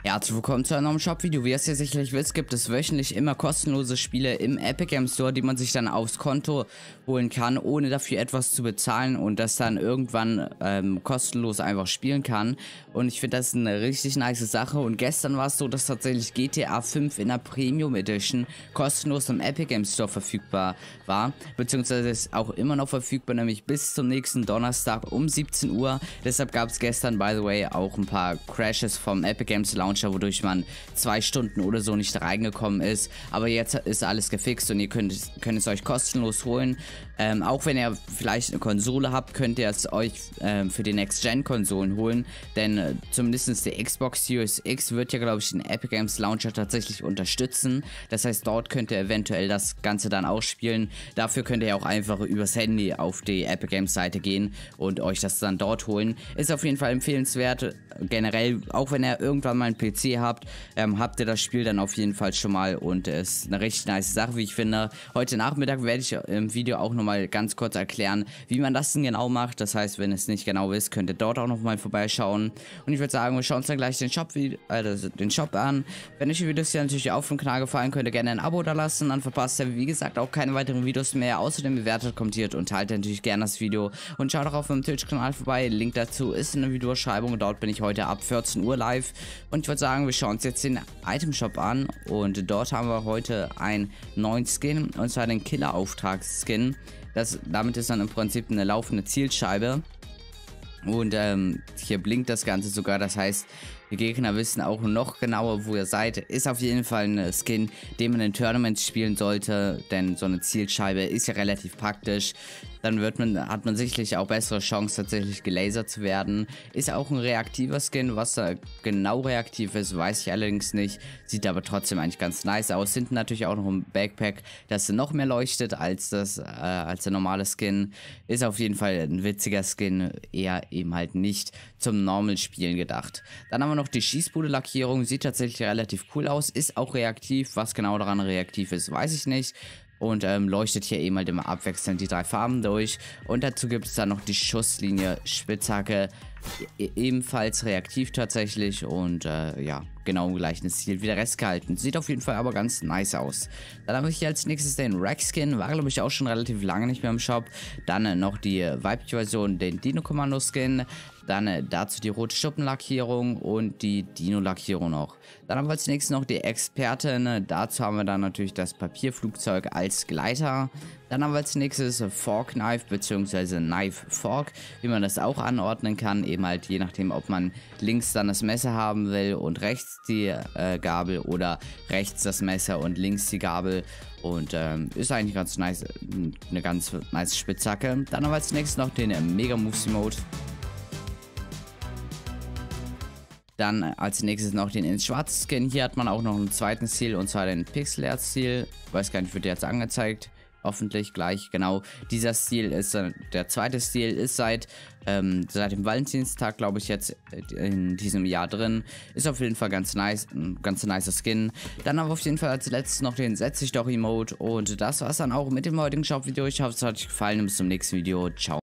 Herzlich willkommen zu einem neuen Shop-Video. Wie ihr es ja sicherlich wisst, gibt es wöchentlich immer kostenlose Spiele im Epic Game Store, die man sich dann aufs Konto holen kann, ohne dafür etwas zu bezahlen und das dann irgendwann kostenlos einfach spielen kann. Und ich finde das eine richtig nice Sache. Und gestern war es so, dass tatsächlich GTA 5 in der Premium Edition kostenlos im Epic Game Store verfügbar war, beziehungsweise ist auch immer noch verfügbar, nämlich bis zum nächsten Donnerstag um 17 Uhr. Deshalb gab es gestern, by the way, auch ein paar Crashes vom Epic Games Launcher, wodurch man 2 Stunden oder so nicht reingekommen ist. Aber jetzt ist alles gefixt und ihr könnt es euch kostenlos holen. Auch wenn ihr vielleicht eine Konsole habt, könnt ihr es euch für die Next-Gen-Konsolen holen. Denn zumindest die Xbox Series X wird ja, glaube ich, den Epic Games Launcher tatsächlich unterstützen. Das heißt, dort könnt ihr eventuell das Ganze dann ausspielen. Dafür könnt ihr auch einfach übers Handy auf die Epic Games Seite gehen und euch das dann dort holen. Ist auf jeden Fall empfehlenswert. Generell, auch wenn ihr irgendwann mal einen PC habt, habt ihr das Spiel dann auf jeden Fall schon mal. Und es ist eine richtig nice Sache, wie ich finde. Heute Nachmittag werde ich im Video auch nochmal ganz kurz erklären, wie man das denn genau macht. Das heißt, wenn es nicht genau wisst, könnt ihr dort auch nochmal vorbeischauen. Und ich würde sagen, wir schauen uns dann gleich den Shop an. Wenn euch die Videos hier natürlich auf dem Kanal gefallen, könnt ihr gerne ein Abo da lassen. Dann verpasst ihr, wie gesagt, auch keine weiteren Videos mehr. Außerdem bewertet, kommentiert und teilt natürlich gerne das Video. Und schaut auch auf meinem Twitch-Kanal vorbei. Link dazu ist in der Videobeschreibung. Dort bin ich heute ab 14 Uhr live. Und ich würde sagen, wir schauen uns jetzt den Item-Shop an. Und dort haben wir heute einen neuen Skin. Und zwar den Killer-Auftrags-Skin. Damit ist dann im Prinzip eine laufende Zielscheibe. Und hier blinkt das Ganze sogar, das heißt, die Gegner wissen auch noch genauer, wo ihr seid. Ist auf jeden Fall ein Skin, den man in Tournaments spielen sollte, denn so eine Zielscheibe ist ja relativ praktisch. Dann hat man sicherlich auch bessere Chance, tatsächlich gelasert zu werden. Ist auch ein reaktiver Skin, was da genau reaktiv ist, weiß ich allerdings nicht. Sieht aber trotzdem eigentlich ganz nice aus. Hinten natürlich auch noch ein Backpack, das noch mehr leuchtet als der normale Skin. Ist auf jeden Fall ein witziger Skin, eher eben halt nicht zum Normal-Spielen gedacht. Dann haben wir noch die Schießbude-Lackierung, sieht tatsächlich relativ cool aus, ist auch reaktiv. Was genau daran reaktiv ist, weiß ich nicht. Und leuchtet hier eben halt immer abwechselnd die 3 Farben durch. Und dazu gibt es dann noch die Schusslinie Spitzhacke, ebenfalls reaktiv tatsächlich. Und ja, genau im gleichen Stil wie der Rest gehalten. Sieht auf jeden Fall aber ganz nice aus. Dann habe ich hier als nächstes den Rack-Skin, war glaube ich auch schon relativ lange nicht mehr im Shop. Dann noch die weibliche Version, den Dino-Kommando-Skin. Dann dazu die rote Schuppenlackierung und die Dino-Lackierung noch. Dann haben wir als nächstes noch die Expertin. Dazu haben wir dann natürlich das Papierflugzeug als Gleiter. Dann haben wir als nächstes Fork Knife bzw. Knife Fork, wie man das auch anordnen kann. Eben halt je nachdem, ob man links dann das Messer haben will und rechts die Gabel oder rechts das Messer und links die Gabel. Und ist eigentlich ganz nice, eine ganz nice Spitzhacke. Dann haben wir als nächstes noch den Mega Moves Mode. Dann als nächstes noch den ins Schwarz Skin. Hier hat man auch noch einen zweiten Stil, und zwar den Pixel Art Stil. Weiß gar nicht, wird der jetzt angezeigt. Hoffentlich gleich, genau. Dieser Stil ist der zweite Stil, ist seit dem Valentinstag, glaube ich, jetzt in diesem Jahr drin. Ist auf jeden Fall ganz nice, ein ganz nicer Skin. Dann haben wir auf jeden Fall als letztes noch den Setz dich doch Emote. Und das war's dann auch mit dem heutigen Shop-Video. Ich hoffe, es hat euch gefallen und bis zum nächsten Video. Ciao.